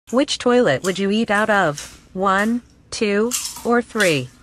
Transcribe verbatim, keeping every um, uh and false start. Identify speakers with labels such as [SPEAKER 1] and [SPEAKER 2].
[SPEAKER 1] Which toilet would you eat out of? one, two, or three?